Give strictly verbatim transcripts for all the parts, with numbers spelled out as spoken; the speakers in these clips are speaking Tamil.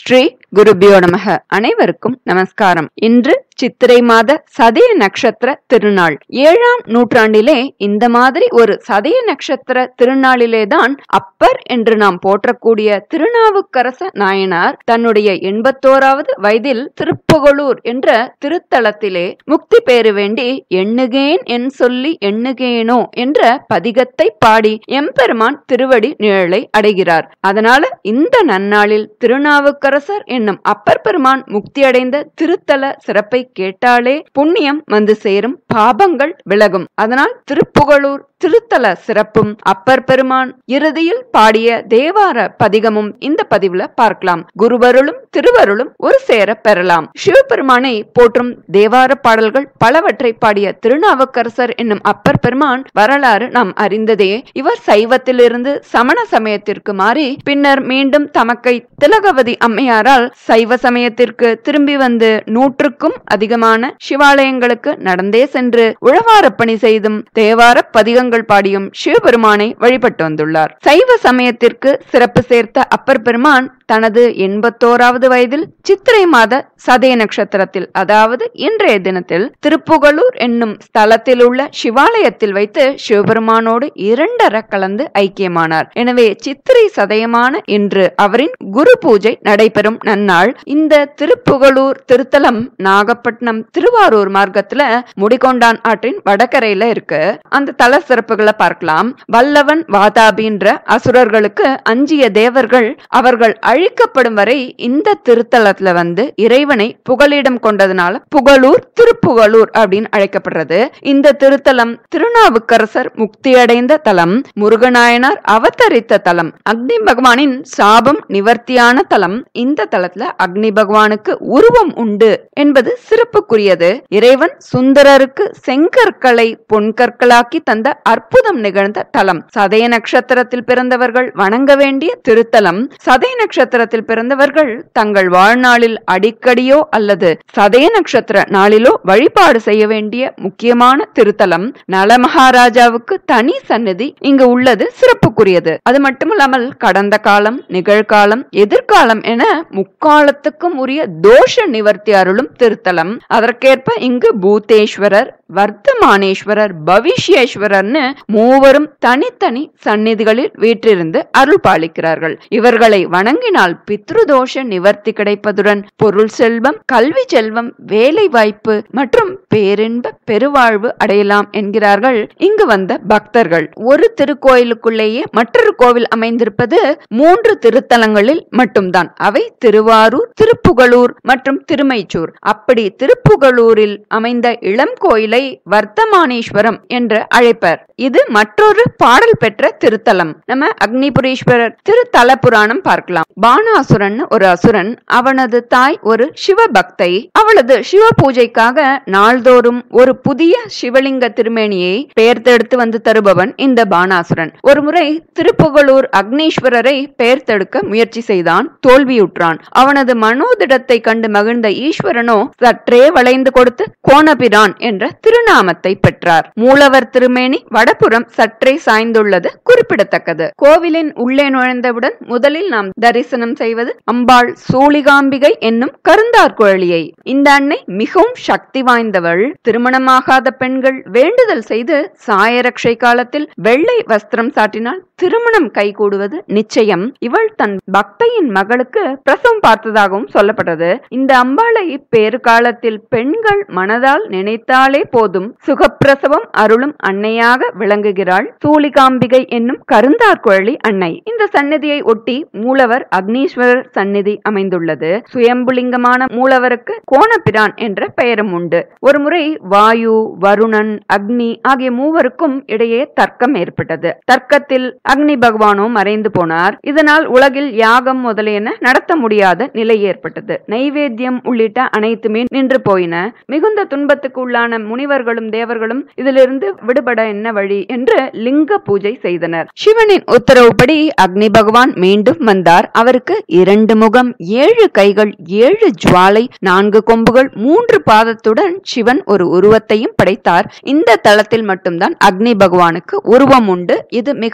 ஸ்ரீ குருபியோ நமக. அனைவருக்கும் நமஸ்காரம். இன்று சித்திரை மாத சதய நட்சத்திர திருநாள். ஏழாம் நூற்றாண்டிலே இந்த மாதிரி ஒரு சதய நட்சத்திர திருநாளிலேதான் அப்பர் என்று நாம் போற்றக்கூடிய திருநாவுக்கரச நாயனார் தன்னுடைய எண்பத்தோராவது வயதில் திருப்புகழூர் என்ற திருத்தலத்திலே முக்தி பெற வேண்டி எண்ணுகேன் என் சொல்லி எண்ணுகேனோ என்ற பதிகத்தை பாடி எம்பெருமான் திருவடி நிழலை அடைகிறார். அதனால இந்த நன்னாளில் திருநாவுக்கரசர் என்னும் அப்பர் பெருமான் முக்தி அடைந்த திருத்தல சிறப்பை கேட்டாலே புண்ணியம் வந்து சேரும், பாபங்கள் விலகும். அதனால் திருப்புகழூர் திருத்தல சிறப்பும் அப்பர் பெருமான் இறுதியில் பாடிய தேவார பதிகமும் இந்த பதிவுல பார்க்கலாம். குருவருளும் திருவருளும் ஒரு சேர பெறலாம். சிவபெருமானை போற்றும் தேவார பாடல்கள் பலவற்றை பாடிய திருநாவுக்கரசர் என்னும் அப்பர் பெருமான் வரலாறு நாம் அறிந்ததே. இவர் சைவத்திலிருந்து சமண சமயத்திற்கு மாறி பின்னர் மீண்டும் தமக்கை திலகவதி அம்மையாரால் சைவ சமயத்திற்கு திரும்பி வந்து நூற்றுக்கும் அதிகமான சிவாலயங்களுக்கு நடந்தே சென்று உழவார பணி செய்தும் தேவார பதிகங்கள் பாடியும் சிவபெருமானை வழிபட்டு வந்துள்ளார். சைவ சமயத்திற்கு சிறப்பு சேர்த்த அப்பர் பெருமான் தனது எண்பத்தோராவது வயதில் சித்திரை மாத சதய நட்சத்திரத்தில், அதாவது இன்றைய தினத்தில் திருப்புகழூர் என்னும் ஸ்தலத்தில் உள்ள சிவாலயத்தில் வைத்து சிவபெருமானோடு இரண்டர கலந்து ஐக்கியமானார். எனவே சித்திரை சதயமான இன்று அவரின் குரு பூஜை நடைபெறும் நன்னாள். இந்த திருப்புகழூர் திருத்தலம் நாகப்பட்டினம் திருவாரூர் மார்க்கத்துல முடிகொண்டான் ஆற்றின் வடகரையில இருக்கு. அந்த தல சிறப்புகளை பார்க்கலாம். வல்லவன் வாதாபின்ற அசுரர்களுக்கு அஞ்சிய தேவர்கள் அவர்கள் அழிக்கப்படும் வரை இந்த திருத்தலத்துல வந்து இறைவனை புகலிடம் கொண்டதுனால புகழூர் திருப்புகழூர் அப்படின்னு அழைக்கப்படுறது. இந்த திருத்தலம் திருநாவுக்கரசர் முக்தியடைந்த தலம், முருகநாயனார் அவதரித்த தலம், அக்னி பகவானின் சாபம் நிவர்த்தியான தலம். இந்த தலத்துல அக்னி பகவானுக்கு உருவம் உண்டு என்பது சிறப்புக்குரியது. இறைவன் சுந்தரருக்கு செங்கற்களை பொன்கற்களாக்கி தந்த அற்புதம் நிகழ்ந்த தலம். சதய நட்சத்திரத்தில் பிறந்தவர்கள் வணங்க வேண்டிய திருத்தலம். சதய நட்சத்திரத்தில் பிறந்தவர்கள் தங்கள் வாழ்நாளில் அடிக்கடியோ அல்லது சதய நட்சத்திர நாளிலோ வழிபாடு செய்ய வேண்டிய முக்கியமான திருத்தலம். நல மகாராஜாவுக்கு தனி சந்நிதி இங்கு உள்ளது சிறப்புக்குரியது. அது மட்டுமல்லாமல் கடந்த காலம், நிகழ்காலம், எதிர்காலம் என முக்காலத்துக்கும் உரிய தோஷ நிவர்த்தி அருளும் திருத்தலம். அதற்கேற்ப இங்கு பூதேஸ்வரர், வர்த்தமானேஸ்வரர், பவிஷ்யேஸ்வரர்னு மூவரும் தனித்தனி சந்நிதிகளில் வீற்றிருந்து அருள் பாலிக்கிறார்கள். இவர்களை வணங்கினால் பித்ருதோஷ நிவர்த்தி கிடைப்பதுடன் பொருள் செல்வம், கல்வி செல்வம், வேலை வாய்ப்பு மற்றும் பேரின்ப பெருவாழ்வு அடையலாம் என்கிறார்கள் இங்கு வந்த பக்தர்கள். ஒரு திருக்கோயிலுக்குள்ளேயே மற்றொரு கோவில் அமைந்திருப்பது மூன்று திருத்தலங்களில் மட்டும்தான். அவை திருவாரூர், திருப்புகழூர் மற்றும் திருமைச்சூர். அப்படி திருப்புகழூரில் அமைந்த இளம் கோயிலை வர்த்தமானேஸ்வரம் என்று அழைப்பர். இது மற்றொரு பாடல் பெற்ற திருத்தலம். நம்ம அக்னிபுரீஸ்வரர் திருத்தல புராணம் பார்க்கலாம். பானாசுரன் ஒரு அசுரன், அவனது தாய் ஒரு சிவபக்தை. அவளது சிவ பூஜைக்காக நாள்தோறும் ஒரு புதிய சிவலிங்க திருமேனியை பெயர்த்தெடுத்து வந்து தருபவன் இந்த பானாசுரன். ஒரு முறை திருப்புகழூர் அக்னீஸ்வரரை பெயர்த்தெடுக்க முயற்சி செய்தான், தோல்வியுற்றான். அவனது மனோதிடத்தை கண்டு மகிழ்ந்த ஈஸ்வரனோ சற்றே வளைந்து கொடுத்து கோணபிரான் என்ற திருநாமத்தை பெற்றார். மூலவர் திருமேனி வடபுறம் சற்றே சாய்ந்துள்ளது குறிப்பிடத்தக்கது. கோவிலின் உள்ளே நுழைந்தவுடன் முதலில் நாம் தரிசனம் செய்வது அம்பாள் சூளிகாம்பிகை என்னும் கருந்தார்குழலியை. இந்த அன்னை மிகவும் சக்தி வாய்ந்தவள். திருமணமாகாத பெண்கள் வேண்டுதல் செய்து சாயரக்ஷை காலத்தில் வெள்ளை வஸ்திரம் சாட்டினால் திருமணம் கைகூடுவது நிச்சயம். இவள் தன் பக்தையின் மகளுக்கு பிரசவம் பார்த்ததாகவும் சொல்லப்பட்டது. இந்த அம்பாளை பேறு காலத்தில் பெண்கள் மனதால் நினைத்தாலே போதும் சுகப்பிரசவம் அருளும் அன்னையாக விளங்குகிறாள் சூளிகாம்பிகை என்னும் கருந்தார்குழலி அன்னை. இந்த சந்நிதியை ஒட்டி மூலவர் அக்னீஸ்வரர் சந்நிதி அமைந்துள்ளது. சுயம்புலிங்கமான மூலவருக்கு கோணபிரான் என்ற பெயரும் உண்டு. ஒரு முறை வாயு, வருணன், அக்னி ஆகிய மூவருக்கும் இடையே தர்க்கம் ஏற்பட்டது. தர்க்கத்தில் அக்னி பகவானோ மறைந்து போனார். இதனால் உலகில் யாகம் முதலியன நடத்த முடியாத நிலை ஏற்பட்டது. நைவேத்தியம் உள்ளிட்ட அனைத்துமே நின்று போயின. மிகுந்த துன்பத்துக்கு உள்ளான முனிவர்களும் தேவர்களும் இதிலிருந்து விடுபட என்ன வழி என்று லிங்க பூஜை செய்தனர். சிவனின் உத்தரவுப்படி அக்னி பகவான் மீண்டும் வந்தார். அவருக்கு இரண்டு முகம், ஏழு கைகள், ஏழு ஜுவாலை, நான்கு கொம்புகள், மூன்று பாதத்துடன் சிவன் ஒரு உருவத்தையும் படைத்தார். இந்த தளத்தில் மட்டும்தான் அக்னி பகவானுக்கு உருவம் உண்டு. இது மிகவும்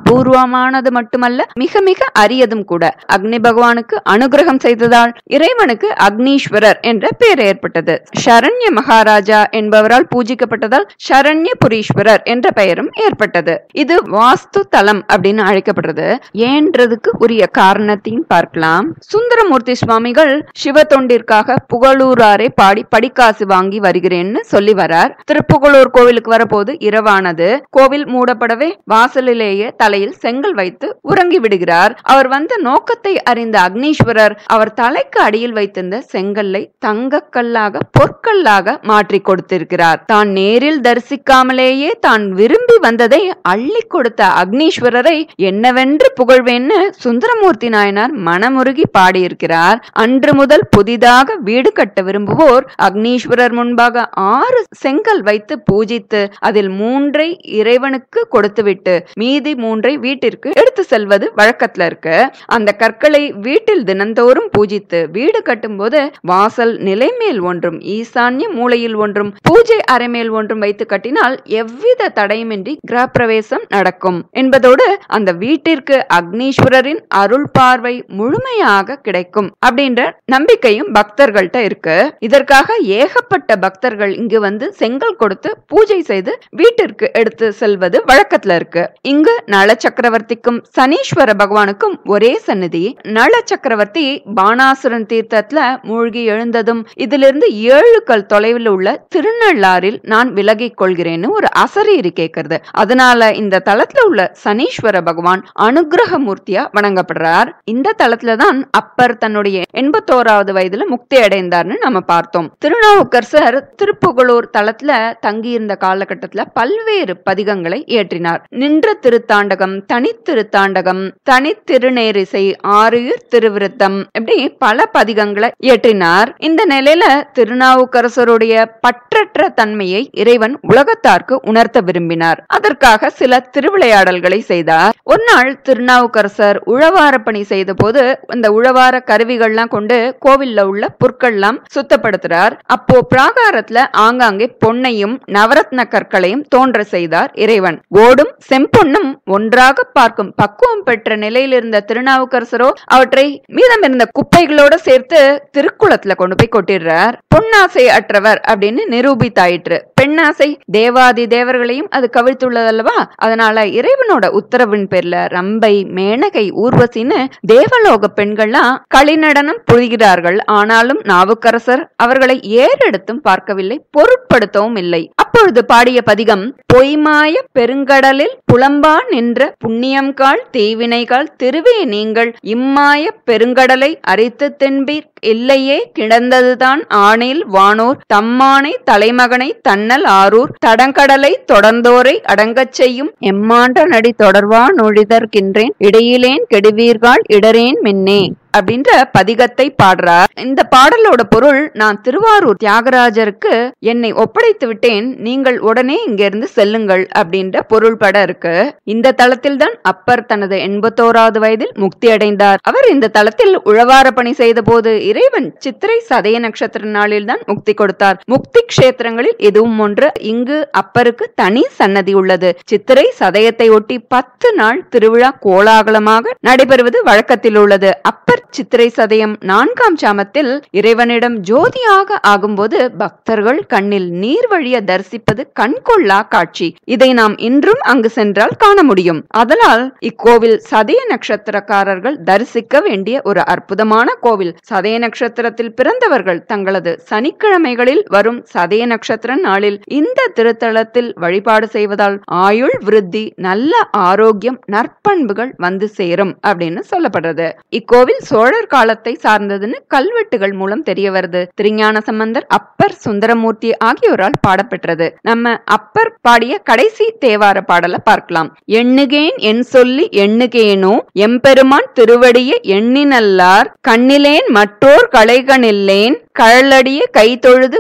அபூர்வமானது மட்டுமல்ல, மிக மிக அரியதும் கூட. அக்னி பகவானுக்கு அனுகிரகம் செய்ததால் இறைவனுக்கு அக்னீஸ்வரர் என்ற பெயர் ஏற்பட்டது. சரண்ய மகாராஜா என்பவரால் பூஜிக்கப்பட்டதால் சரண்யபுரீஸ்வரர் என்ற பெயரும் ஏற்பட்டது. இது வாஸ்து தலம் அப்படின்னு அழைக்கப்படுறது. ஏன்றதுக்கு உரிய காரணத்தையும் பார்க்கலாம். சுந்தரமூர்த்தி சுவாமிகள் சிவ தொண்டிற்காக புகழூராரை பாடி படிக்காசு வாங்கி வருகிறேன்னு சொல்லி வரார். திருப்புகழூர் கோவிலுக்கு வரப்போது இரவானது. கோவில் மூடப்படவே வாசலிலேயே தலையில் செங்கல் வைத்து உறங்கி விடுகிறார். அவர் வந்த நோக்கத்தை அறிந்த அக்னீஸ்வரர் அவர் தலைக்கு அடியில் வைத்திருந்த செங்கல்லை தங்கக்கல்லாக பொற்கல்லாக மாற்றி கொடுத்திருக்கிறார். தான் நேரில் தரிசிக்காமலேயே தான் விரும்பி வந்ததை அள்ளி கொடுத்த அக்னீஸ்வரரை என்னவென்று புகழ்வேன்னு சுந்தரமூர்த்தி நாயனார் மனமுருகி பாடியிருக்கிறார். அன்று முதல் புதிதாக வீடு கட்ட விரும்புவோர் அக்னீஸ்வரர் முன்பாக ஆறு செங்கல் வைத்து பூஜித்து அதில் மூன்றை இறைவனுக்கு கொடுத்துவிட்டு மீதி மூன்றை வீட்டிற்கு எடுத்து செல்வது வழக்கத்துல இருக்கு. அந்த கற்களை வீட்டில் தினந்தோறும் பூஜித்து வீடு கட்டும் போது வாசல் நிலைமேல் ஒன்றும் ஈசான்ய மூலையில் ஒன்றும் பூஜை அறைமேல் ஒன்றும் வைத்து கட்டினால் எவ்வித தடையுமின்றி கிரகப்பிரவேசம் நடக்கும் என்பதோடு அந்த வீட்டிற்கு அக்னீஸ்வரரின் அருள் பார்வை முழுமையாக கிடைக்கும் அப்படின்ற நம்பிக்கையும் பக்தர்கள்ட்ட இருக்கு. இதற்காக ஏகப்பட்ட பக்தர்கள் இங்கு வந்து செங்கல் கொடுத்து பூஜை செய்து வீட்டிற்கு எடுத்து செல்வது வழக்கத்துல இருக்கு. இங்கு நள சக்கரவர்த்திக்கும் சனீஸ்வர பகவானுக்கும் ஒரே சந்நிதி. நள சக்கரவர்த்தி பானாசுரன் தீர்த்தத்துல மூழ்கி எழுந்ததும் இதிலிருந்து ஏழு கல் தொலைவில் உள்ள திருநள்ளாறில் நான் விலகிக் கொள்கிறேன்னு ஒரு அசரீரி கேட்கிறது. அதனால இந்த தலத்துல உள்ள சனீஸ்வர பகவான் அனுகிரக மூர்த்தியா வணங்கப்படுறார். இந்த தலத்துலதான் அப்பர் தன்னுடைய எண்பத்தோராவது வயதுல முக்தி அடைந்தார்னு நம்ம பார்த்தோம். திருநாவுக்கரசர் திருப்புகழூர் தலத்துல தங்கியிருந்த காலகட்டத்துல பல்வேறு பதிகங்களை இயற்றினார். நின்ற திருத்தாண்டகம், தனித்திருத்தாண்டகம், தனித்திருநேரிசை, ஆறுயிர் திருவிருத்தம், இப்படி பல பதிகங்களை இயற்றினார். இந்த நிலையில திருநாவுக்கரசருடைய பற்றற்ற தன்மையை இறைவன் உலகத்தார்க்கு உணர்த்த விரும்பினார். அதற்காக சில திருவிளையாடல்களை செய்தார். ஒரு நாள் திருநாவுக்கரசர் உழவார பணி செய்த போது இந்த உழவார கருவிகள்லாம் கொண்டு கோவில்ல உள்ள புற்கள்லாம் சுத்தப்படுத்துறார். அப்போ பிராகாரத்துல ஆங்காங்கே பொன்னையும் நவரத்ன கற்களையும் தோன்ற செய்தார் இறைவன். ஓடும் செம்பொன்னும் ஒன்றாக பார்க்கும் பக்குவம் பெற்ற நிலையில் இருந்த திருநாவுக்கரசரோ அவற்றை மீதம் இருந்த குப்பைகளோட சேர்த்து திருக்குளத்துல கொண்டு போய் கொட்டிடுறார். பொன்னாசை அற்றவர் அப்படின்னு நிரூபித்தாயிற்று. பெண்ணாசை தேவாதி தேவர்களையும் அது கவிழ்த்துள்ளதல்லவா. அதனால இறைவனோட உத்தரவின் பேர்ல ரம்பை, மேனகை, ஊர்வசின்னு தேவலோக பெண்கள்லாம் களிநடனம் புரிகிறார்கள். ஆனாலும் நாவுக்கரசர் அவர்களை ஏறெடுத்தும் பார்க்கவில்லை, பொருட்படுத்தவும் இல்லை. அப்பொழுது பாடிய பதிகம் பொய்மாய பெருங்கடலில் புலம்பா நின்ற புண்ணியம்கால் தீவினைகால் திருவே நீங்கள் இம்மாய பெருங்கடலை அரித்து தின்பீர் இல்லையே கிடந்ததுதான் ஆணில் வானோர் தம்மானை தலைமகனை தன்னல் ஆரூர் தடங்கடலை தொடர்ந்தோரை அடங்கச் செய்யும் எம்மாண்ட நடி தொடர்வா நொழிதற்கின்றேன் இடையிலேன் கெடுவீர்கள் இடரேன் மின்னே அப்படின்ற பதிகத்தை பாடுறார். இந்த பாடலோட பொருள், நான் திருவாரூர் தியாகராஜருக்கு என்னை ஒப்படைத்து விட்டேன், நீங்கள் உடனே இங்கிருந்து செல்லுங்கள் அப்படின்ற பொருள்பட இருக்கு. இந்த தளத்தில் தான் அப்பர் தனது எண்பத்தோராவது வயதில் முக்தி அடைந்தார். அவர் இந்த தளத்தில் உழவார பணி செய்த போது இறைவன் சித்திரை சதய நட்சத்திர நாளில் தான் முக்தி கொடுத்தார். முக்தி கஷேத்திரங்களில் இதுவும் ஒன்று. இங்கு அப்பருக்கு தனி சன்னதி உள்ளது. சித்திரை சதயத்தை ஒட்டி பத்து நாள் திருவிழா கோலாகலமாக நடைபெறுவது வழக்கத்தில் உள்ளது. அப்பர் சித்திரை சதயம் நான்காம் சாமத்தில் இறைவனிடம் ஜோதியாக ஆகும்போது பக்தர்கள் கண்ணில் நீர் வழிய தரிசிப்பது கண்கொள்ளா காட்சி. இதை நாம் இன்றும் அங்கு சென்றால் காண முடியும். அதனால் இக்கோவில் சதய நட்சத்திரக்காரர்கள் தரிசிக்க வேண்டிய ஒரு அற்புதமான கோவில். சதய நட்சத்திரத்தில் பிறந்தவர்கள் தங்களது சனிக்கிழமைகளில் வரும் சதய நட்சத்திர நாளில் இந்த திருத்தலத்தில் வழிபாடு செய்வதால் ஆயுள் விருத்தி, நல்ல ஆரோக்கியம், நற்பண்புகள் வந்து சேரும் அப்படின்னு சொல்லப்படுறது. இக்கோவில் சோழர் காலத்தை சார்ந்ததுன்னு கல்வெட்டுகள் மூலம் தெரிய வருது. திருஞான சம்பந்தர், அப்பர், சுந்தரமூர்த்தி ஆகியோரால் பாடப்பெற்றது. நம்ம அப்பர் பாடிய கடைசி தேவார பாடலை பார்க்கலாம். எண்ணுகேன் என் சொல்லி எண்ணுகேனோ எம்பெருமான் திருவடிய எண்ணினல்லார் கண்ணிலேன் மற்றோர் களைகனில்லேன் கழலடிய கை தொழுது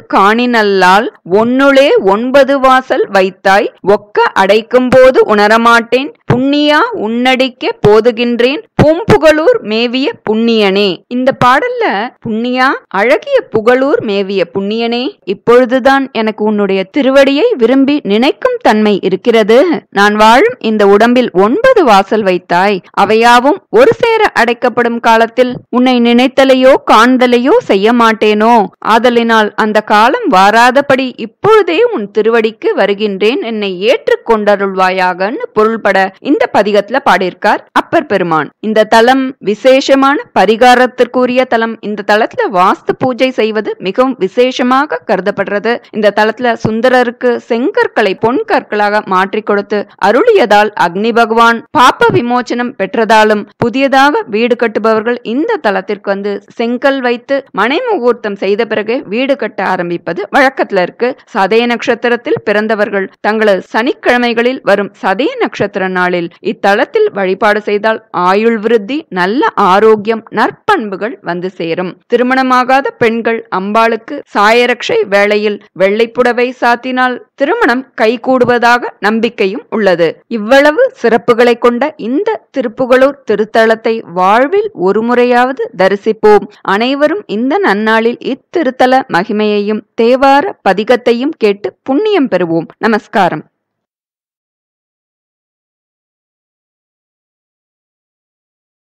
காணினல்லால் ஒன்னுளே ஒன்பது வாசல் வைத்தாய் ஒக்க அடைக்கும் போது உணரமாட்டேன் புண்ணியா உன்னடிக்கே போதுகின்றேன் பூம்புகழூர் மேவிய புண்ணியனே. இந்த பாடல்ல புண்ணியா அழகிய புகழூர் மேவிய புண்ணியனே, இப்பொழுதுதான் எனக்கு உன்னுடைய திருவடியை விரும்பி நினைக்கும் தன்மை இருக்கிறது. நான் வாழும் இந்த உடம்பில் ஒன்பது வாசல் வைத்தாய், அவையாவும் ஒரு சேர அடைக்கப்படும் காலத்தில் உன்னை நினைத்தலையோ காண்தலையோ செய்ய மாட்டேனோ. ஆதலினால் அந்த காலம் வாராதபடி இப்பொழுதே உன் திருவடிக்கு வருகின்றேன், என்னை ஏற்றுக் கொண்டருள்வாயாகன்னு பொருள்பட இந்த பதிகத்துல பாடியிருக்கார் அப்பர் பெருமான். இந்த தலம் விசேஷமான பரிகாரத்திற்குரிய தலம். இந்த தலத்துல வாஸ்து பூஜை செய்வது மிகவும் விசேஷமாக கருதப்படுறது. இந்த தலத்துல சுந்தரருக்கு செங்கற்களை பொன் கற்களாக மாற்றி கொடுத்து அருளியதால் அக்னி பகவான் பாப்ப விமோச்சனம் பெற்றதாலும் புதியதாக வீடு கட்டுபவர்கள் இந்த தலத்திற்கு வந்து செங்கல் வைத்து மனை முகூர்த்தம் செய்த பிறகு வீடு கட்ட ஆரம்பிப்பது வழக்கத்துல இருக்கு. சதய நட்சத்திரத்தில் பிறந்தவர்கள் தங்களது சனிக்கிழமைகளில் வரும் சதய நட்சத்திர நாளில் இத்தலத்தில் வழிபாடு செய்தால் ஆயுள் விருத்தி, நல்ல ஆரோக்கியம், நற்பண்புகள் வந்து சேரும். திருமணமாகாத பெண்கள் அம்பாளுக்கு சாயரக்ஷை வேளையில் வெள்ளைப்புடவை சாத்தினால் திருமணம் கைகூடுவதாக நம்பிக்கையும் உள்ளது. இவ்வளவு சிறப்புகளை கொண்ட இந்த திருப்புகழூர் திருத்தலத்தை வாழ்வில் ஒரு முறையாவது தரிசிப்போம். அனைவரும் இந்த நன்னாளில் இத்திருத்தல மகிமையையும் தேவார பதிகத்தையும் கேட்டு புண்ணியம் பெறுவோம். நமஸ்காரம்.